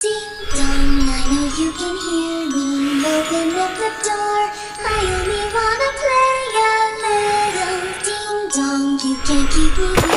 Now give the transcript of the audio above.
Ding dong, I know you can hear me. Open up the door, I only wanna play a little. Ding dong, you can't keep me here.